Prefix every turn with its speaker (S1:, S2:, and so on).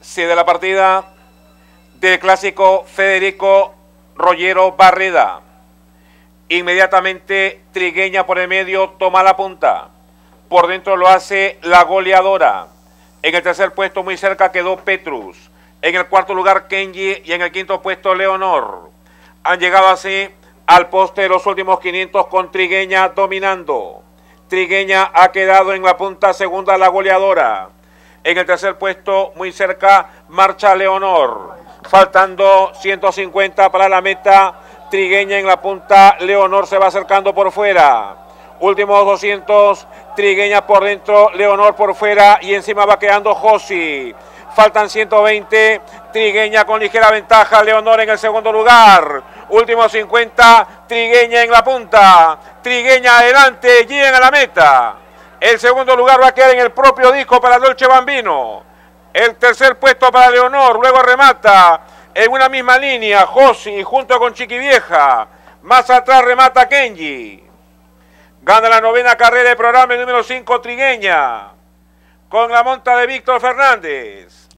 S1: Sí, de la partida del clásico Federico Rollero Barreda. Inmediatamente Trigueña por el medio toma la punta. Por dentro lo hace la goleadora. En el tercer puesto muy cerca quedó Petrus. En el cuarto lugar Kenji y en el quinto puesto Leonor. Han llegado así al poste de los últimos 500 con Trigueña dominando. Trigueña ha quedado en la punta segunda la goleadora. En el tercer puesto muy cerca marcha Leonor. Faltando 150 para la meta. Trigueña en la punta, Leonor se va acercando por fuera. Últimos 200, Trigueña por dentro, Leonor por fuera y encima va quedando Josi. Faltan 120, Trigueña con ligera ventaja, Leonor en el segundo lugar. Últimos 50, Trigueña en la punta. Trigueña adelante, llegan a la meta. El segundo lugar va a quedar en el propio disco para Dolce Bambino. El tercer puesto para Leonor, luego remata en una misma línea, Josi junto con Chiquivieja. Más atrás remata Kenji. Gana la novena carrera del programa el número 5 Trigueña. Con la monta de Víctor Fernández.